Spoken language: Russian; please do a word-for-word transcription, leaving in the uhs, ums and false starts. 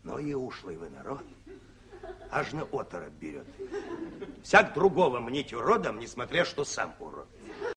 Ну и ушлый вы народ. Аж на оторопь берет. Всяк другого мнить уродом, несмотря что сам урод.